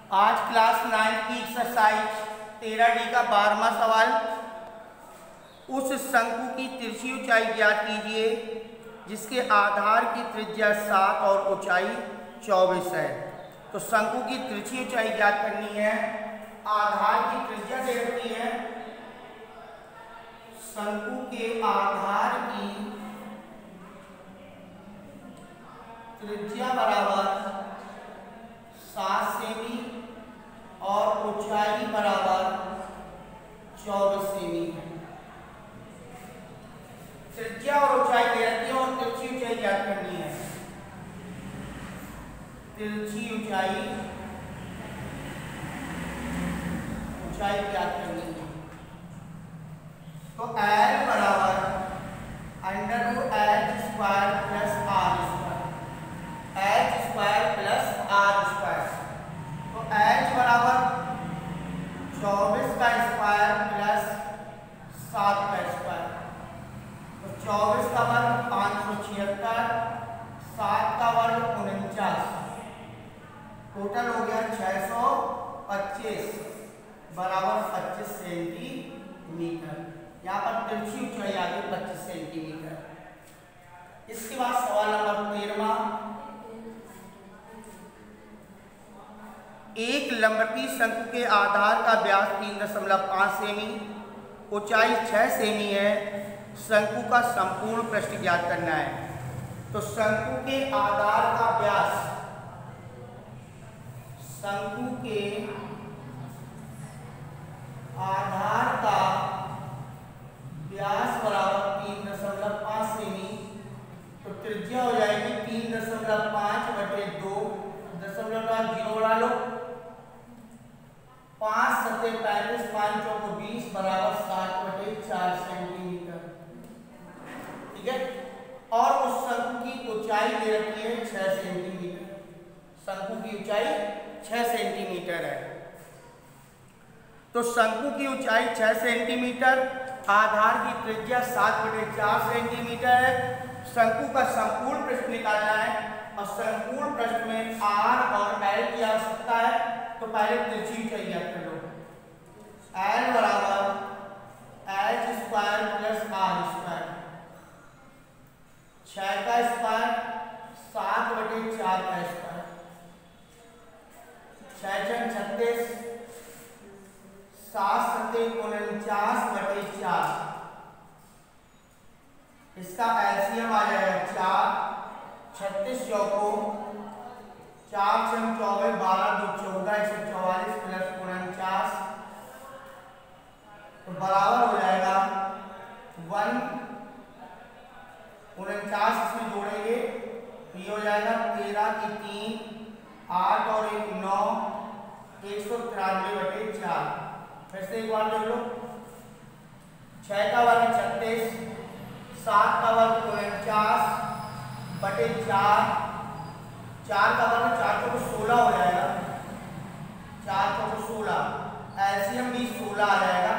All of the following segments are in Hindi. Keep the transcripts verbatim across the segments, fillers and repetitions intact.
आज क्लास नाइन की एक्सरसाइज तेरह डी का बारहवां सवाल। उस शंकु की तिरछी ऊंचाई ज्ञात कीजिए जिसके आधार की त्रिज्या सात और ऊंचाई चौबीस है। तो शंकु की तिरछी ऊंचाई ज्ञात करनी है। आधार की त्रिज्या दे रखी है। शंकु के आधार की त्रिज्या बराबर सात सेमी और ऊंचाई बराबर चौबीस सेमी है। त्रिज्या और ऊंचाई दे रखी है और तिरछी ऊंचाई ज्ञात करनी है। तिरछी ऊंचाई ऊंचाई ज्ञात करनी है। तो L बराबर under root H square plus R square H square plus R square. तो एच बराबर चौबीस का स्क्वायर प्लस सात का स्क्वायर। तो चौबीस का वर्ग पाँच सौ छिहत्तर, सात का वर्ग उनचास, टोटल हो गया छह सौ पच्चीस बराबर पच्चीस सेंटीमीटर। यहाँ पर तिरछी ऊंचाई आ गई पच्चीस सेंटीमीटर। इसके बाद सवाल नंबर तेरहवां। एक लंबवती शंकु के आधार का व्यास तीन दशमलव पाँच सेमी, ऊंचाई छह सेमी है। शंकु का संपूर्ण पृष्ठ ज्ञात करना है। तो शंकु के आधार का व्यास, शंकु के आधार का व्यास बराबर तीन दशमलव पाँच सेमी। तो त्रिज्या हो जाएगी तीन दशमलव पाँच बटे दो, दशमलव का जीरो बढ़ा लो, पाँच सत्ते पैंतीस, पाँच चौको बीस बराबर सात बटे चार सेंटीमीटर। ठीक है। और उस शंकु की ऊंचाई दे रखी है छह सेंटीमीटर। शंकु की ऊंचाई छह सेंटीमीटर है। तो शंकु की ऊंचाई छह सेंटीमीटर, आधार की त्रिज्या सात बटे चार सेंटीमीटर है। शंकु का संपूर्ण पृष्ठ निकालना है और संपूर्ण पृष्ठ में आर और एल की आवश्यकता है। तो पहले तिरछी ऊंचाई ज्ञात कर लो। एल बराबर H square plus R square, छह का स्क्वायर सात बटे चार का स्क्वायर, छह छह छत्तीस, सात सत्ते उनचास बटे चार। इसका एलसीएम आ जाएगा चार, छत्तीस चौको चार छह चौबीस, बारह दो चौदह, एक सौ चौवालीस प्लस उनचास, तो बराबर हो जाएगा वन उनचास। इसमें जोड़ेंगे तो ये हो जाएगा तेरह की तीन, आठ और एक नौ, एक सौ तिरानवे बटे चार। फिर से एक बार देख लो। छह का वर्ग छत्तीस, सात का वर्ग उनचास बटे चार, चार का वर्ग चार चौको सोलह हो जाएगा, चार चौको सोलह, एलसीएम भी सोलह आ जाएगा।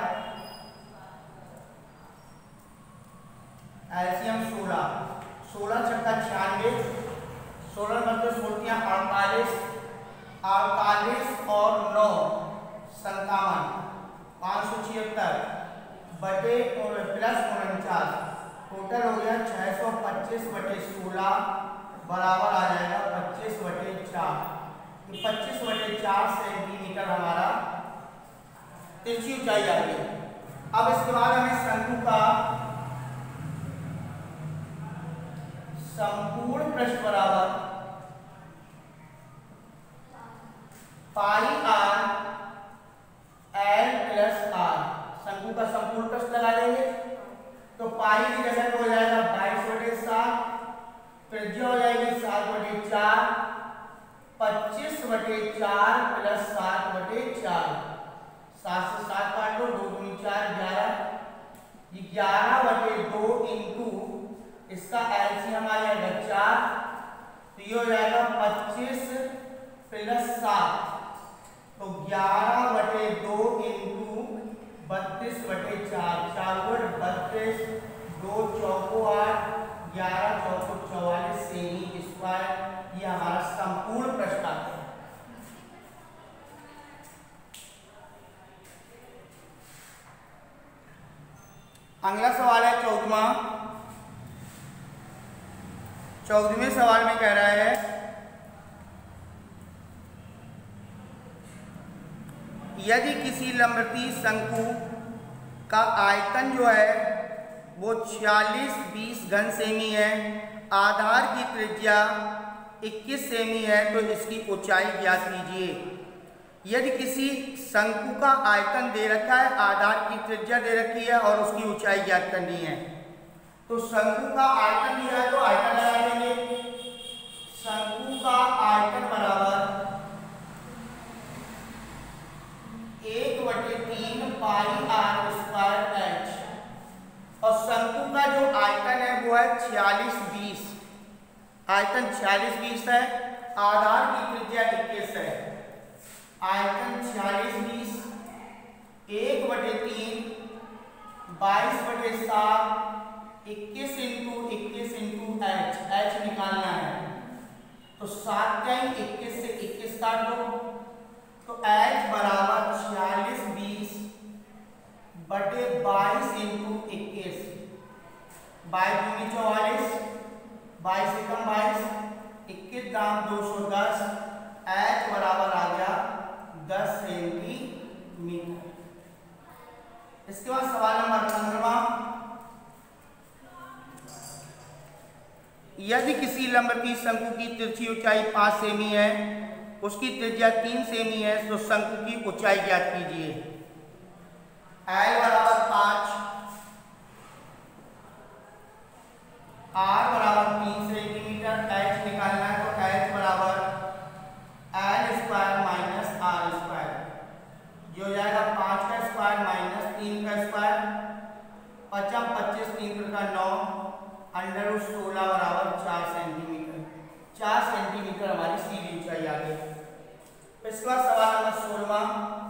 एलसीएम सोलह, सोलह छक्का छियानवे, सोलह बत्तीस सोलह अड़तालीस, अड़तालीस और नौ संतावन, पाँच सौ छिहत्तर बटे प्लस उनचास, टोटल हो गया छह सौ पच्चीस बटे सोलह बराबर आ जाएगा पच्चीस बटे चार। पच्चीस बटे चार सेंटीमीटर हमारा तिरछी ऊंचाई आ गई। अब इसके बाद हमें शंकु का संपूर्ण पृष्ठ बराबर pi R L plus R, शंकु का संपूर्ण पृष्ठ लगा देंगे। तो पाई की जगह हो जाएगा बाईस बटे सात, त्रिज्या हो जाएगी सात बटे चार, पच्चीस बटे चार प्लस सात बटे चार, सात से सात काट लो, दो दूनी चार, ग्यारह, ये ग्यारह बटे दो इंटू इसका एलसीएम आ जाएगा चार, तो ये हो जाएगा पच्चीस प्लस सात, तो ग्यारह बटे दो इंटू बत्तीस बटे चार, चार बट बत्तीस, दो चौको आठ, ग्यारह चौको चौवालीस सेमी स्क्वायर। ये हमारा संपूर्ण पृष्ठ आता है। अगला सवाल है चौदहवां। चौदहवें सवाल में कह रहा है यदि किसी लंबवृत्तीय शंकु का आयतन जो है वो छियालीस बीस घन सेमी है, आधार की त्रिज्या इक्कीस सेमी है, तो इसकी ऊंचाई ज्ञात कीजिए। यदि किसी शंकु का आयतन दे रखा है, आधार की त्रिज्या दे रखी है और उसकी ऊंचाई ज्ञात करनी है, तो शंकु का आयतन दिया है तो आयतन लगा देंगे। शंकु का आयतन बराबर एक बटे तीन पाई आर स्क्वायर एच, और शंकु का जो आयतन है वो है छियालीस बीस, आयतन छियालीस बीस है, आधार की त्रिज्या इक्कीस है। आयतन छियालीस बीस, एक बटे तीन बाईस बटे सात, इक्कीस इंटू इक्कीस इंटू एच, एच निकालना है तो सात टाइम इक्कीस से इक्कीस काट दो, तो एच बराबर छियालीस बीस बटे बाईस इंटू इक्कीस, बाईस दूनी चौवालीस, बाईस एकम बाईस, इक्कीस दाम दो सौ दस, एच बराबर आ गया दस सेंटीमीटर। इसके बाद सवाल नंबर पंद्रहवां। यदि किसी लंबवृत्तीय शंकु की तिरछी ऊंचाई पाँच सेमी है, उसकी त्रिज्या तीन सेमी है, तो शंकु की ऊंचाई ज्ञात कीजिए। एल बराबर पाँच, आर बराबर तीन सेंटीमीटर, एच निकालना है तो एच बराबर L square minus R square, जो हो जाएगा पाँच का स्क्वायर माइनस तीन का स्क्वायर, पचम पच्चीस तीन का नौ, अंडर रूट सोलह बराबर चार सेंटीमीटर। चार सेंटीमीटर हमारी सीधी ऊंचाई आ गई। इसके बाद सवाल नंबर सोलहवां।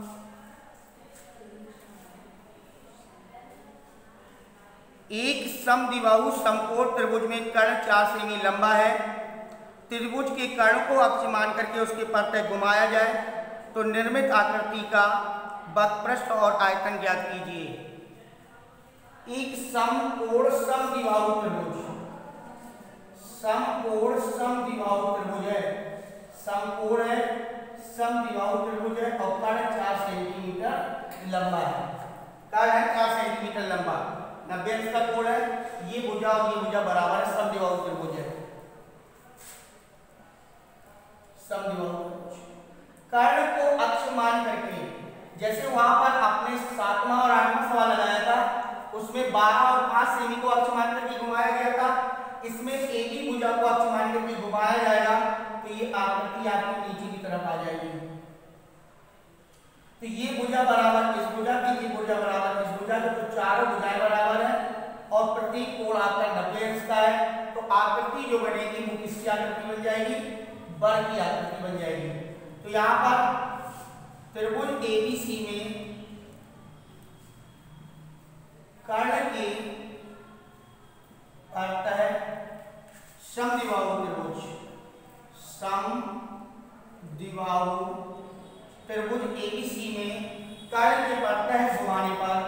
एक समद्विबाहु समकोण त्रिभुज में कर्ण चार सेमी लंबा है, त्रिभुज के कर्ण को अक्ष मान करके उसके परतः घुमाया जाए तो निर्मित आकृति का वक्रपृष्ठ और आयतन ज्ञात कीजिए। एक समकोण समद्विबाहु त्रिभुज, समकोण समद्विबाहु त्रिभुज है, समकोण है समद्विबाहु त्रिभुज है और कर्ण चार सेंटीमीटर लंबा है। कर्ण है चार सेंटीमीटर लंबा, नब्बे अंश का कोण है, ये भुजा और ये भुजा बराबर है, समद्विबाहु त्रिभुज है। समद्विबाहु त्रिभुज कर्ण को अक्ष मान करके, जैसे वहां पर आपने सातवां और आठवां सवाल लगाया था, उसमें बारह और पांच सेमी को अक्ष मान करके घुमाया गया था, इसमें एक ही भुजा को अक्ष मान करके घुमाया जाएगा तो ये आकृति आपकी नीचे की तरफ आ जाएगी। तो ये भुजा बराबर इस भुजा की, ये भुजा बराबर इस भुजा की, तो चारों भुजाएं बराबर है और प्रत्येक कोण आपका नब्बे अंश का है, तो आकृति जो बनेगी वो किसकी आकृति बन जाएगी? वर्ग की आकृति बन जाएगी। तो यहाँ पर त्रिभुज एबीसी में कर्ण के अर्थ है समद्विबाहु त्रिभुज, समद्विबाहु त्रिभुज एबीसी में कर्ण के पड़ता है घुमाने पर,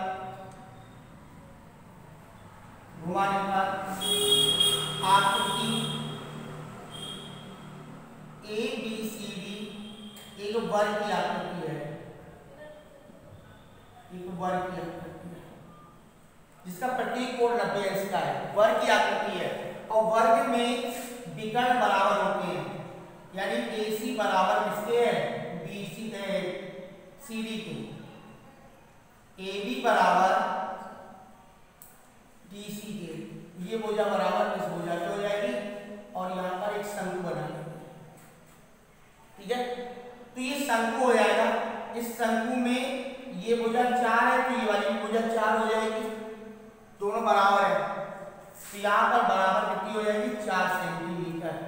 घुमाने पर आकृति ए बी सी डी एक वर्ग की आकृति है, एक वर्ग की आकृति है जिसका प्रत्येक कोण नब्बे अंश का है, वर्ग की आकृति है और वर्ग में विकर्ण बराबर होते हैं, यानी ए सी बराबर किसके है? बी सी सी डी के, ए बी बराबर डी सी के, ये भुजा बराबर इस भुजा की हो जाएगी और यहाँ पर एक शंकु बनाएंगे, ठीक है। तो ये शंकु हो जाएगा, इस शंकु में ये भुजा चार है तो ये वाली भुजा चार हो जाएगी, दोनों बराबर है, तो यहाँ पर बराबर कितनी हो जाएगी? चार सेंटीमीटर।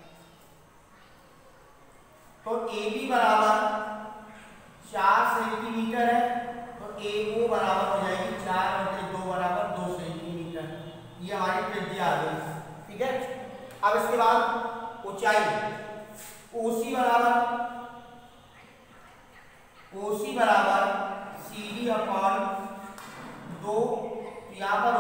तो ए बी बराबर चार सेंटीमीटर है तो ए ओ बराबर हो जाएगी चार बटे दो बराबर दो सेंटीमीटर, ये हमारी त्रिज्या आ गई, ठीक है। अब इसके बाद ऊंचाई ओसी बराबर ओसी बराबर सी डी अपॉन दो, यहाँ पर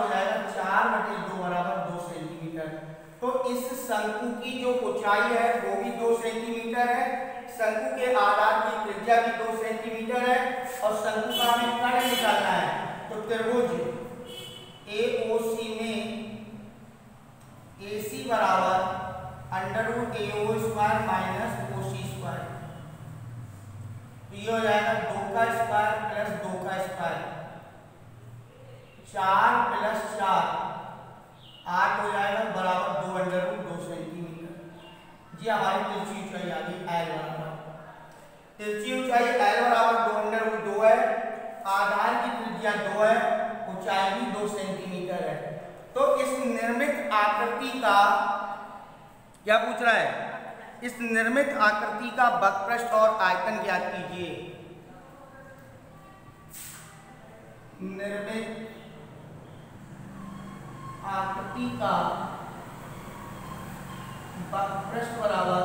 शंकु की जो ऊंचाई है वो भी दो सेंटीमीटर है, शंकु के आधार की त्रिज्या भी दो सेंटीमीटर है और शंकु का हमें कर्ण निकालना है। तो त्रिभुज ए ओ सी में ए सी बराबर under root A O square minus O C square, तो ये हो जाएगा दो का स्क्वायर प्लस दो का स्क्वायर, चार प्लस चार आठ हो जाएगा बराबर दो अंडर रूट दो सेंटीमीटर। जी हमारी तिरछी ऊंचाई आ गई एल बराबर, तिरछी ऊंचाई एल बराबर दो अंडर रूट दो है, आधार की त्रिज्या दो है, ऊंचाई भी दो सेंटीमीटर है। तो इस निर्मित आकृति का क्या पूछ रहा है, इस निर्मित आकृति का वक्रपृष्ठ और आयतन ज्ञात कीजिए। निर्मित आकृति का वक्रपृष्ठ बराबर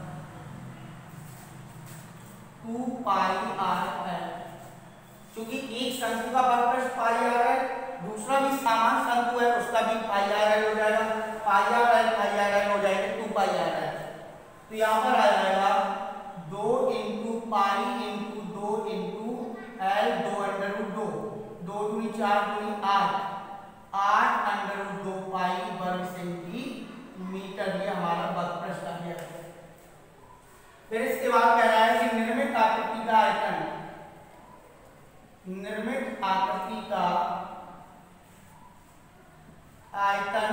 टू पाई आर है, क्योंकि एक शंकु का वक्रपृष्ठ पाई आर है, दूसरा भी समान शंकु है उसका भी पाई आर एल हो जाएगा, pi R L pi R L हो जाएगा टू पाई आर एल। तो यहाँ पर आ जाएगा दो इंटू पाई इंटू दो इंटू एल, दो अंडर रूट दो, दो दूनी चार दूनी आठ, आठ अंडर रूट दो पाई वर्ग सेंटीमीटर, ये हमारा वक्रपृष्ठ आ गया। फिर इसके बाद कह रहा है कि निर्मित आकृति का आयतन, निर्मित आकृति का आयतन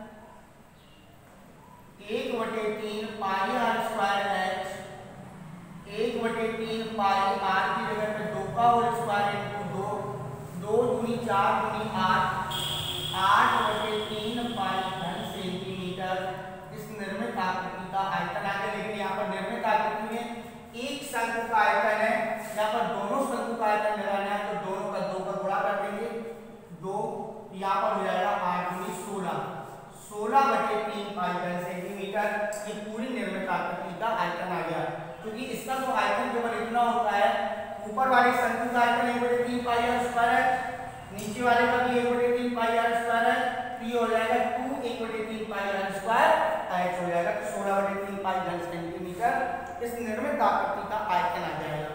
एक बटे तीन पाई आर स्क्वायर एच, एक बटे तीन पाई आर की जगह पे दो का होल स्क्वायर इंटू दो, दो दूनी चार दूनी आठ, आठ बटे तीन पाई घन सेंटीमीटर, इस निर्मित आकृति का आयतन आ गया। लेकिन यहाँ पर निर्मित आकृति में एक शंकु का आयतन है, यहाँ पर दोनों शंकु का आयतन लगाना है तो दोनों का दो का गुणा कर देंगे, दो यहाँ पर हो जाएगा आठ दूनी सोलह, सोलह बटे तीन पाई घन सेंटीमीटर, ये पूरी निर्मित आकृति का आयतन आ गया। क्योंकि इसका तो आयतन केवल इतना होता है, ऊपर वाले शंकु का आयतन एक बटे तीन पाई आर स्क्वायर है, नीचे वाले का भी एक बटे तीन पाई आर स्क्वायर है, तो ये हो जाएगा टू एक बटे तीन पाई आर स्क्वायर एच हो जाएगा, तो सोलह बटे तीन पाई घन सेंटीमीटर इस निर्मित आकृति का आयतन आ जाएगा।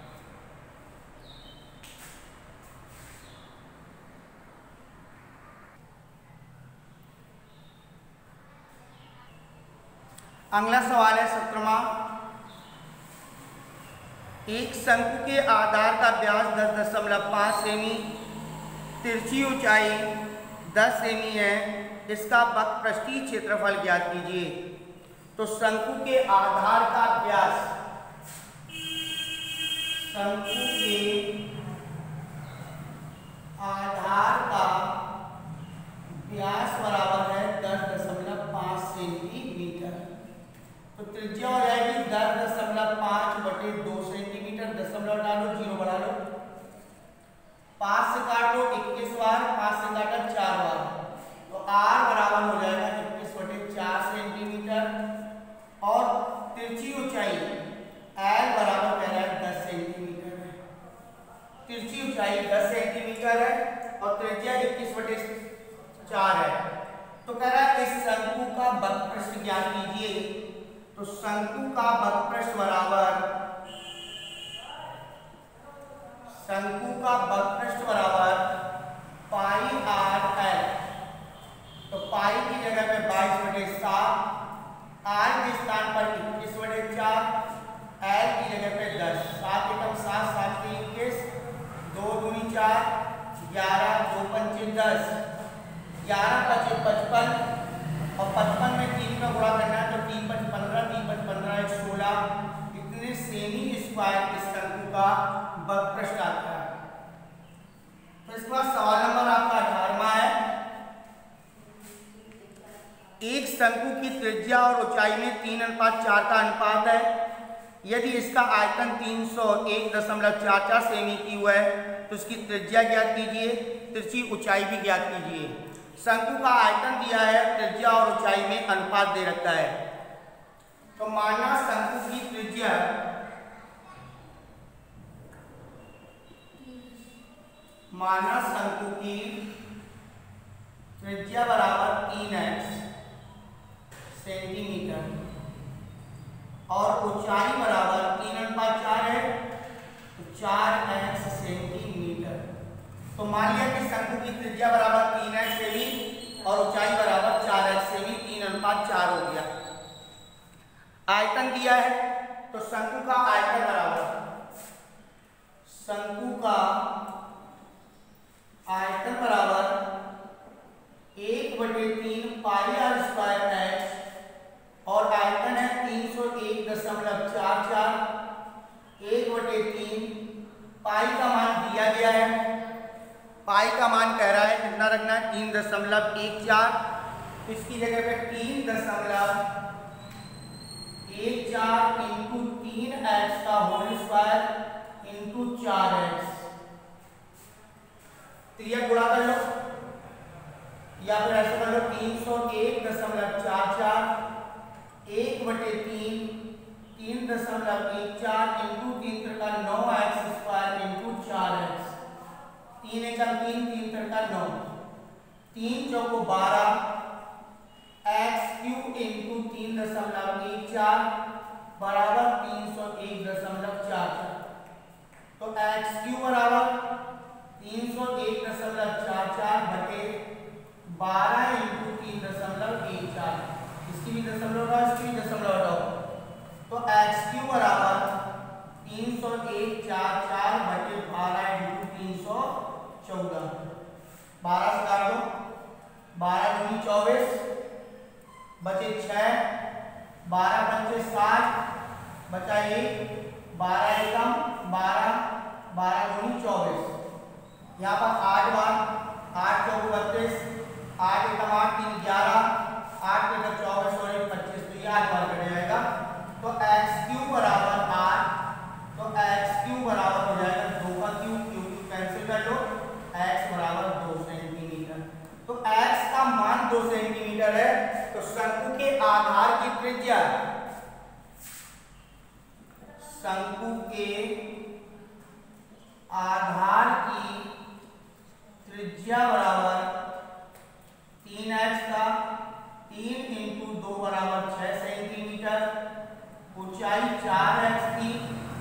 अगला सवाल है सत्रहवां, एक शंकु के आधार का व्यास दस दशमलव पाँच सेमी, तिरछी ऊंचाई दस सेमी है, इसका वक्रपृष्ठीय क्षेत्रफल ज्ञात कीजिए। तो शंकु के आधार का व्यास, शंकु के आधार का व्यास बराबर है दस दशमलव पाँच सेंटीमीटर, तो त्रिज्या हो जाएगी दस दशमलव पाँच बटे दो सेंटीमीटर, दशमलव डालो जीरो बढ़ा लो, पाँच से काट लो इक्कीस बार, पाँच से काटा चार बार, तो आर बराबर हो जाएगा इक्कीस बटे चार सेंटीमीटर, और तिरछी ऊंचाई एल बराबर कह रहा है दस सेंटीमीटर है, तिरछी ऊंचाई दस सेंटीमीटर है और त्रिज्या इक्कीस बटे चार है। तो कह रहा है इस शंकु का वक्रपृष्ठ ज्ञात कीजिए। तो शंकु का वक्रपृष्ठ बराबर, शंकु का वक्रपृष्ठ बराबर पाई आर एल, तो पाई की जगह पे बाईस बटे सात, आर के स्थान पर इक्कीस बटे चार, एल की जगह पे दस, सात एकम सात, सात के इक्कीस, दो दूनी चार, ग्यारह, दो पंचे दस, ग्यारह पचे पचपन और पचपन में तीन का गुणा करना है तो तीन पच पंद्रह, तीन पच पंद्रह एक सोलह, इतने सेमी स्क्वायर इस शंकु का वक्रपृष्ठ आता है। तो इसके बाद सवाल नंबर आपका अठारहवां है, एक शंकु की त्रिज्या और ऊंचाई में तीन अनुपात चार का अनुपात है, यदि इसका आयतन तीन सौ एक दशमलव चार चार सेमी क्यूब है तो इसकी त्रिज्या ज्ञात कीजिए, तिरछी ऊंचाई भी ज्ञात कीजिए। शंकु का आयतन दिया है, त्रिज्या और ऊंचाई में अनुपात दे रखा है। तो माना शंकु की त्रिज्या माना शंकु की त्रिज्या बराबर तीन एक्स सेंटीमीटर और ऊंचाई बराबर तीन अनुपात चार है तो चार एक्स सेंटीमीटर। तो मान लिया कि शंकु की त्रिज्या बराबर तीन एक्स से भी और ऊंचाई बराबर चार एक्स से भी तीन अनुपात चार हो गया। आयतन दिया है तो शंकु का आयतन बराबर शंकु का आयतन बराबर एक बटे तीन पाई आर स्क्वायर एक्स और आयतन है तीन सौ एक दशमलव चार चार। एक बटे तीन पाई का मान दिया गया है, पाई का मान कह रहा है कितना रखना है तीन दशमलव एक चार। इसकी जगह पे तीन दशमलव एक चार इंटू तीन एक्स का होल स्क्वायर इंटू चार एक्स। त्रिज्या गुणा कर लो या फिर ऐसे कर लो तीन सौ एक दशमलव चार चार एक बटे तीन तीन दशमलव एक चार इंटू तीन त्रिका नौ एक्स स्क्वायर इंटू चार एक्स। तीन एक तीन तीन त्रिका नौ तीन चौको बारह एक्स क्यूब इंटू तीन दशमलव एक चार बराबर तीन सौ एक दशमलव चार चार। तो एक्स क्यूब बराबर तीन सौ एक दशमलव चार चार बटे बारह इंटू तीन दशमलव एक चार। इसकी भी दशमलव हटाओ, इसकी भी दशमलव हटाओ। तो एक्स क्यूब बराबर तीन सौ एक चार चार बटे बारह इंटू तीन सौ चौदह। बारह से काट दो, बारह दूनी चौबीस बचे छः, बारह पंचे साठ बचा एक, बारह एकम बारह, बारह दूनी चौबीस। यहाँ पर आठ बार आठ चौको बत्तीस, आठ एकम आठ तीन ग्यारह, आठ एकम चौबीस और एक पच्चीस। तो ये आठ बार कट जाएगा। तो एक्स क्यूब बराबर आठ, तो एक्स क्यूब बराबर हो जाएगा दो का क्यूब, क्यूब कैंसिल कर लो, एक्स बराबर दो सेंटीमीटर। तो एक्स का मान दो सेंटीमीटर है। तो शंकु के आधार की त्रिज्या शंकु के आधार की त्रिज्या बराबर तीन एक्स का तीन इंटू दो बराबर छह सेंटीमीटर, ऊंचाई चार एक्स की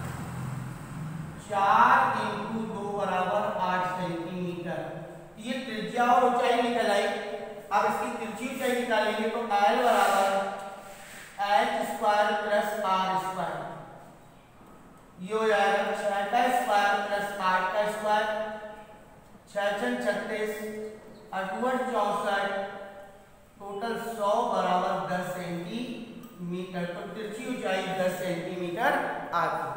चार इंटू दो बराबर आठ सेंटीमीटर। ये त्रिज्या और ऊंचाई निकल आई। अब इसकी तिरछी ऊंचाई निकालेंगे तो एल बराबर H square plus R square. ये हो जाएगा छह का स्क्वायर प्लस आठ का स्क्वायर, छह छह छत्तीस अठवट चौसठ, टोटल सौ बराबर दस सेंटीमीटर। तो तिरछी ऊंचाई दस सेंटीमीटर आ गई।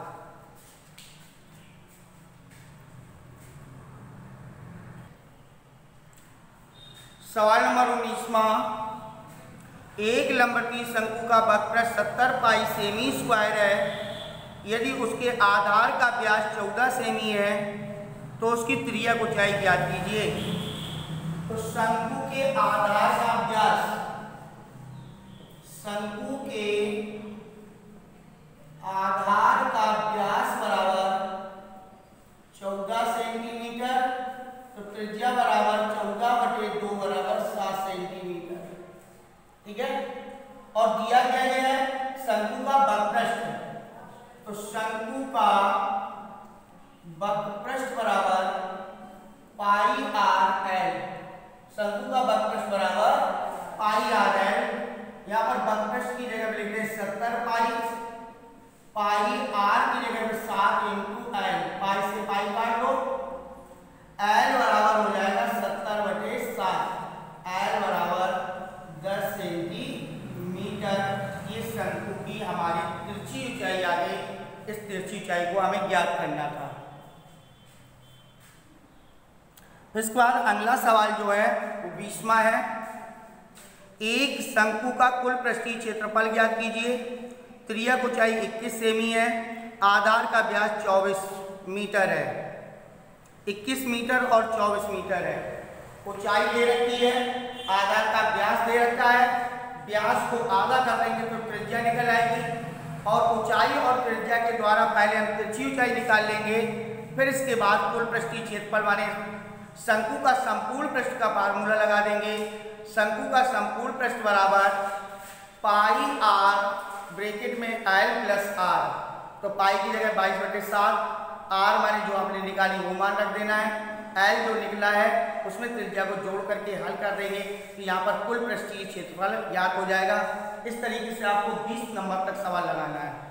सवाल नंबर उन्नीसवा, एक लंबवती शंकु का वक्रपृष्ठ सत्तर पाई सेमी स्क्वायर है। यदि उसके आधार का व्यास चौदह सेमी है तो उसकी त्रिज्या को ऊंचाई ज्ञात कीजिए। तो शंकु के आधार का व्यास, शंकु के आधार का व्यास बराबर चौदह सेंटीमीटर, तो त्रिज्या बराबर चौदह बटे दो बराबर सात सेंटीमीटर। ठीक है। और दिया क्या गया है शंकु का वक्रपृष्ठ, तो शंकु का वक्रपृष्ठ बराबर पाई आर एल। शंकु का वक्रपृष्ठ बराबर पाई आर एल। यहाँ पर वक्रपृष्ठ की जगह लिख दें सत्तर पाई, पाई आर की जगह पे सात इंटू एल, पाई से पाई काट लो, एल बराबर हो जाएगा सत्तर बटे सात, एल बराबर दस सेंटीमीटर। ये शंकु की हमारी तिरछी ऊंचाई आ गई। इस तिरछी ऊंचाई को हमें ज्ञात करना था। इसके बाद अगला सवाल जो है वो बीसवां है। एक शंकु का कुल पृष्ठीय क्षेत्रफल ज्ञात कीजिए। त्रिज्या की ऊंचाई इक्कीस सेमी है, आधार का व्यास चौबीस मीटर है। इक्कीस मीटर और चौबीस मीटर है। ऊंचाई दे रखी है, आधार का व्यास दे रखा है। व्यास को आधा कर देंगे तो त्रिज्या निकल आएगी और ऊंचाई और त्रिज्या के द्वारा पहले हम तिरछी ऊंचाई निकाल लेंगे, फिर इसके बाद कुल पृष्ठीय क्षेत्रफल माने शंकु का संपूर्ण पृष्ठ का फार्मूला लगा देंगे। शंकु का संपूर्ण पृष्ठ बराबर पाई आर ब्रैकेट में एल प्लस आर, तो पाई की जगह बाईस बटे सात, आर माने जो आपने निकाली वो मान रख देना है, एल जो निकला है उसमें त्रिज्या को जोड़ करके हल कर देंगे तो यहाँ पर कुल पृष्ठीय क्षेत्रफल ज्ञात हो जाएगा। इस तरीके से आपको बीस नंबर तक सवाल लगाना है।